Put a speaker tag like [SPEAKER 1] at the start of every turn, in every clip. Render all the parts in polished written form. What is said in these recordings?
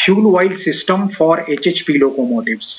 [SPEAKER 1] fuel oil system for HHP locomotives.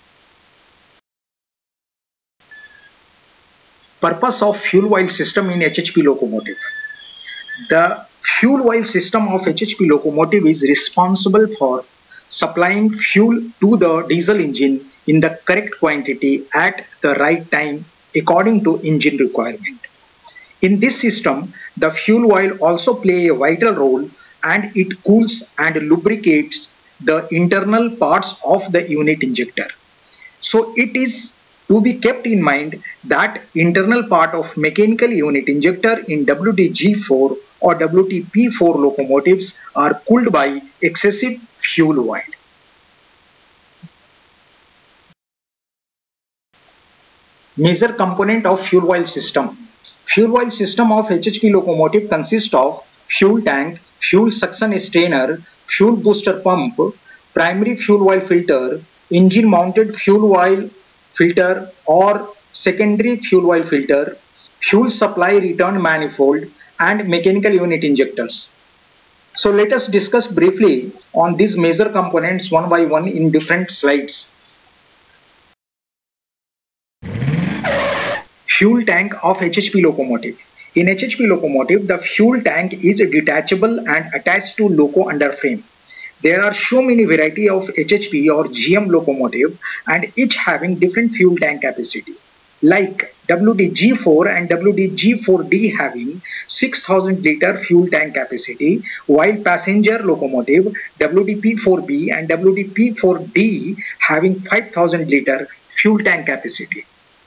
[SPEAKER 1] Purpose of fuel oil system in HHP locomotive. The fuel oil system of HHP locomotive is responsible for supplying fuel to the diesel engine in the correct quantity at the right time according to engine requirement. In this system, the fuel oil also plays a vital role, and it cools and lubricates the internal parts of the unit injector. So it is to be kept in mind that internal part of mechanical unit injector in WTG4 or WTP4 locomotives are cooled by excessive fuel oil. Major component of fuel oil system. Fuel oil system of HHP locomotive consists of fuel tank, fuel suction strainer, fuel booster pump, primary fuel oil filter, engine mounted fuel oil filter or secondary fuel oil filter, fuel supply return manifold, and mechanical unit injectors. So let us discuss briefly on these major components one by one in different slides. Fuel tank of HHP locomotive. In HHP locomotive, the fuel tank is detachable and attached to loco underframe. There are so many variety of HHP or GM locomotive, and each having different fuel tank capacity. Like WTG4 and WTG4D having 6000 liter fuel tank capacity, while passenger locomotive WTP4B and WTP4D having 5000 liter fuel tank capacity.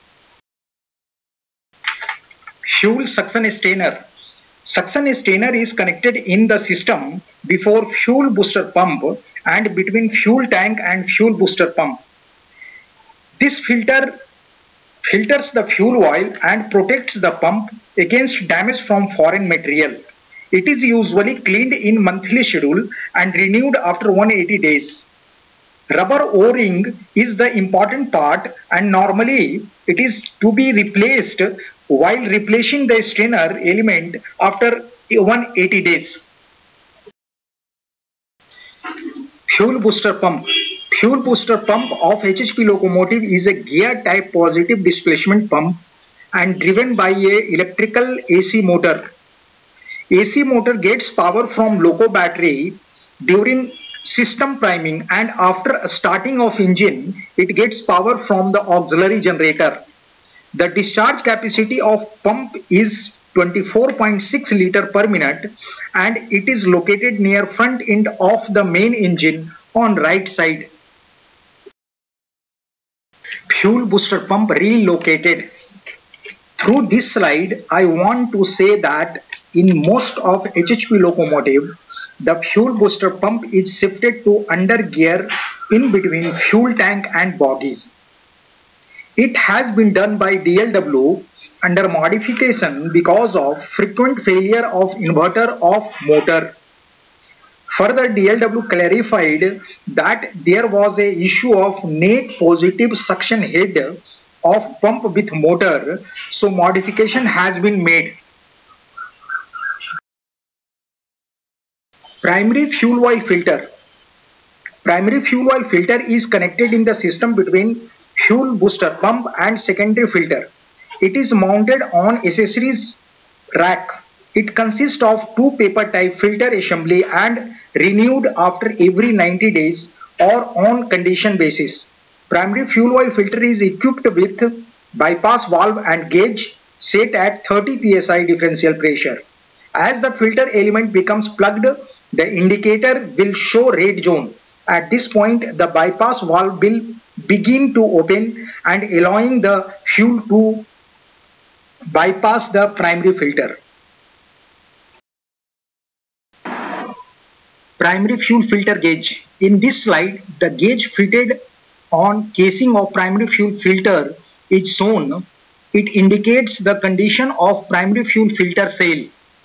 [SPEAKER 1] Fuel suction strainer. Suction strainer is connected in the system before fuel booster pump and between fuel tank and fuel booster pump. This filters the fuel oil and protects the pump against damage from foreign material. It is usually cleaned in monthly schedule and renewed after 180 days. Rubber O-ring is the important part, and normally it is to be replaced while replacing the strainer element after 180 days. Fuel booster pump. Fuel booster pump of HHP locomotive is a gear type positive displacement pump and driven by a electrical AC motor. AC motor gets power from loco battery during system priming, and after starting of engine it gets power from the auxiliary generator. The discharge capacity of pump is 24.6 liter per minute, and it is located near front end of the main engine on right side. Fuel booster pump relocated. Through this slide, I want to say that in most of HHP locomotive, the fuel booster pump is shifted to under gear in between fuel tank and bogies. It has been done by DLW under modification because of frequent failure of inverter of motor. Further, DLW clarified that there was a issue of net positive suction head of pump with motor, so modification has been made. Primary fuel oil filter. Primary fuel oil filter is connected in the system between fuel booster pump and secondary filter. It is mounted on accessories rack. It consists of two paper type filter assembly and renewed after every 90 days or on condition basis. Primary fuel oil filter is equipped with bypass valve and gauge set at 30 psi differential pressure. As the filter element becomes plugged, the indicator will show red zone. At this point, the bypass valve will begin to open and allowing the fuel to bypass the primary filter. Primary fuel filter gauge. In this slide, the gauge fitted on casing of primary fuel filter is shown. It indicates the condition of primary fuel filter cell.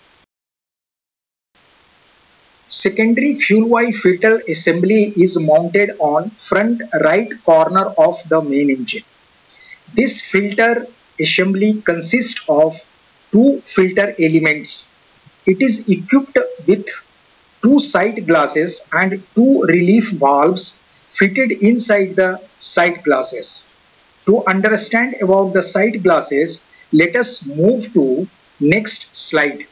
[SPEAKER 1] Secondary fuel oil filter assembly is mounted on front right corner of the main engine. This filter assembly consists of two filter elements. It is equipped with two sight glasses and two relief valves fitted inside the sight glasses. To understand about the sight glasses, let us move to next slide.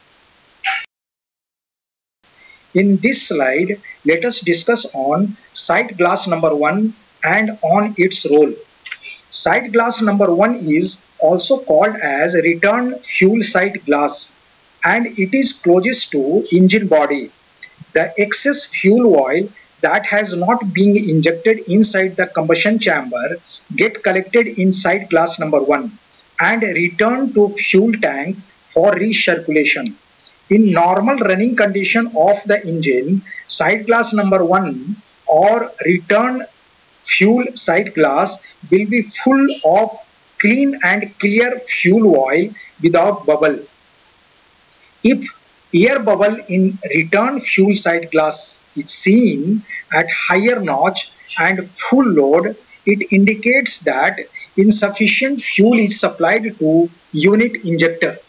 [SPEAKER 1] In this slide, let us discuss on sight glass number 1 and on its role. Sight glass number 1 is also called as return fuel sight glass, and it is closest to engine body. The excess fuel oil that has not been injected inside the combustion chamber get collected in sight glass number 1 and returned to fuel tank for recirculation. In normal running condition of the engine, sight glass number 1 or return fuel sight glass will be full of clean and clear fuel oil without bubble. If air bubble in return fuel sight glass is seen at higher notch and full load, it indicates that insufficient fuel is supplied to unit injector.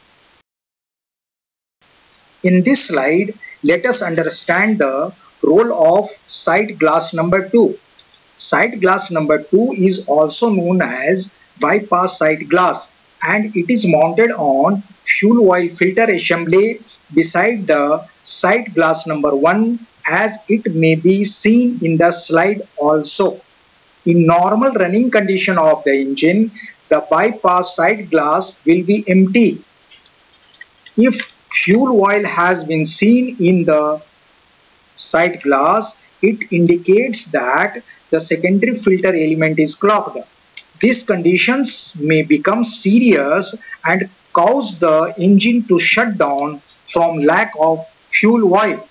[SPEAKER 1] In this slide, let us understand the role of sight glass number 2. Sight glass number 2 is also known as bypass sight glass, and it is mounted on fuel oil filter assembly beside the sight glass number 1, as it may be seen in the slide also. In normal running condition of the engine, the bypass sight glass will be empty. If fuel oil has been seen in the sight glass, it indicates that the secondary filter element is clogged. These conditions may become serious and cause the engine to shut down from lack of fuel oil.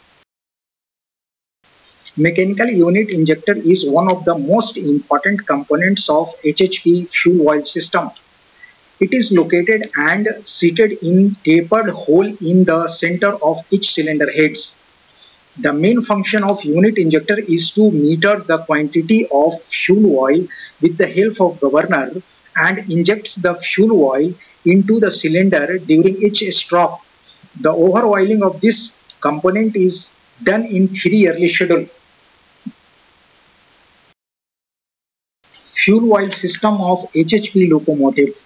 [SPEAKER 1] Mechanical unit injector is one of the most important components of HHP fuel oil system. It is located and seated in tapered hole in the center of each cylinder heads. The main function of unit injector is to meter the quantity of fuel oil with the help of governor and injects the fuel oil into the cylinder during each stroke. The over-oiling of this component is done in 3 early schedule. Fuel oil system of HHP locomotive.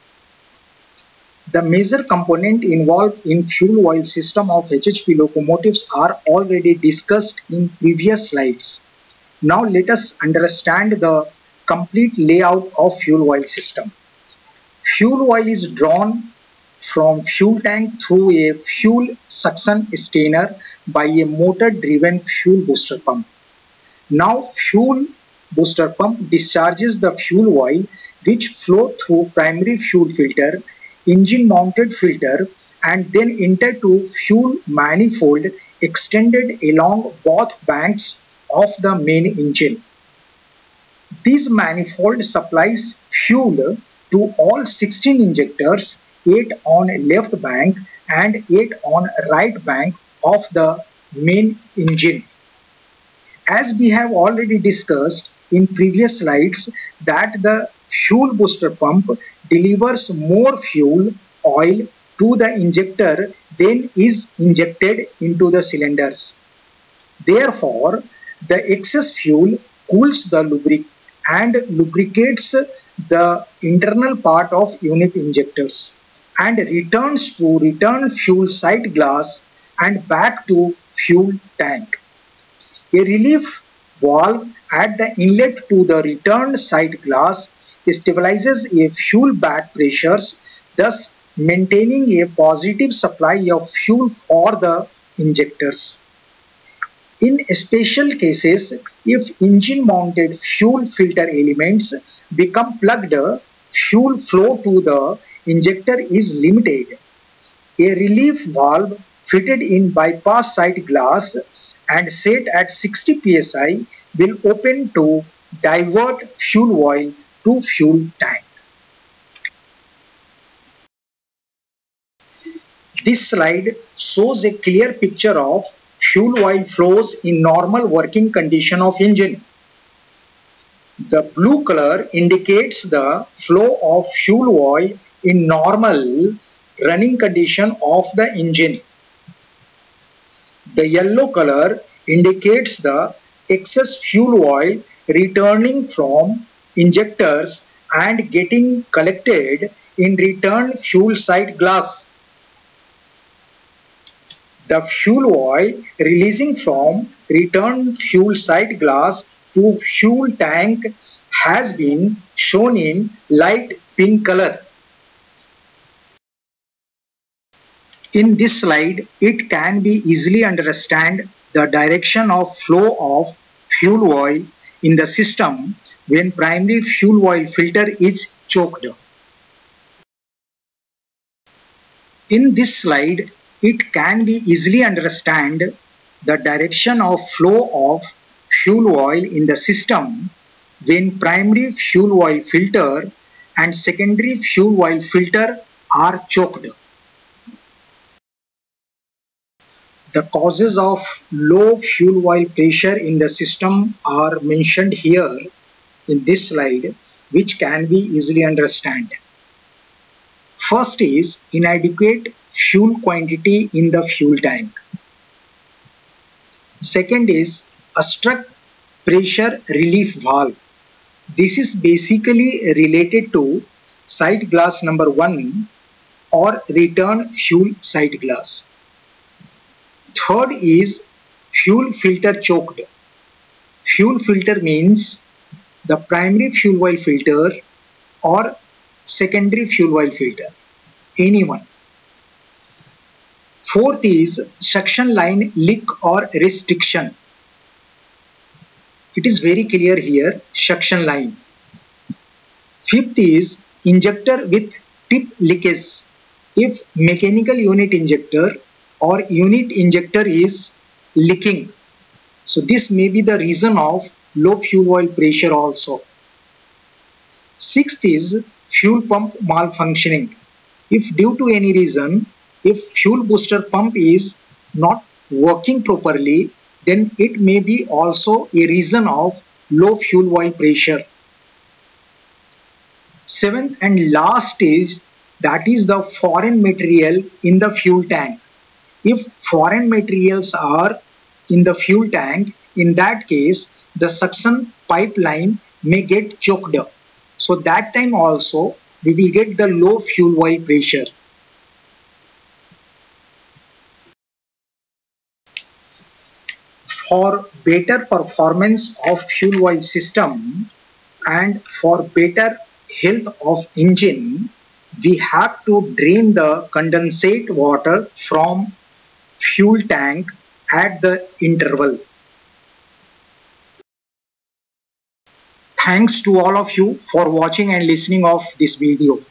[SPEAKER 1] The major component involved in fuel oil system of HHP locomotives are already discussed in previous slides. Now let us understand the complete layout of fuel oil system. Fuel oil is drawn from fuel tank through a fuel suction strainer by a motor driven fuel booster pump. Now fuel booster pump discharges the fuel oil which flow through primary fuel filter, engine mounted filter, and then enter to fuel manifold extended along both banks of the main engine. This manifold supplies fuel to all 16 injectors, 8 on left bank and 8 on right bank of the main engine. As we have already discussed in previous slides that the fuel booster pump delivers more fuel oil to the injector than is injected into the cylinders. Therefore, the excess fuel cools the lubricant and lubricates the internal part of unit injectors and returns to return fuel sight glass and back to fuel tank. A relief valve at the inlet to the return sight glass stabilizes a fuel back pressures, thus maintaining a positive supply of fuel for the injectors. In special cases, if engine mounted fuel filter elements become plugged, fuel flow to the injector is limited. A relief valve fitted in bypass sight glass and set at 60 psi will open to divert fuel oil to fuel tank. This slide shows a clear picture of fuel oil flows in normal working condition of engine. The blue color indicates the flow of fuel oil in normal running condition of the engine. The yellow color indicates the excess fuel oil returning from injectors and getting collected in return fuel side glass. The fuel oil releasing from return fuel side glass to fuel tank has been shown in light pink color. In this slide, it can be easily understand the direction of flow of fuel oil in the system when primary fuel oil filter is choked. In this slide, it can be easily understand the direction of flow of fuel oil in the system when primary fuel oil filter and secondary fuel oil filter are choked. The causes of low fuel oil pressure in the system are mentioned here in this slide, which can be easily understood. First is inadequate fuel quantity in the fuel tank. Second is a struck pressure relief valve. This is basically related to side glass number 1 or return fuel side glass. Third is fuel filter choked. Fuel filter means the primary fuel oil filter or secondary fuel oil filter, anyone. Fourth is suction line leak or restriction. It is very clear here, suction line. Fifth is injector with tip leakage. If mechanical unit injector or unit injector is leaking, so this may be the reason of low fuel oil pressure also. Sixth is fuel pump malfunctioning. If due to any reason, if fuel booster pump is not working properly, then it may be also a reason of low fuel oil pressure. Seventh and last is that is the foreign material in the fuel tank. If foreign materials are in the fuel tank, in that case, the suction pipeline may get choked up. So that time also, we will get the low fuel oil pressure. For better performance of fuel oil system and for better health of engine, we have to drain the condensate water from fuel tank at the interval. Thanks to all of you for watching and listening of this video.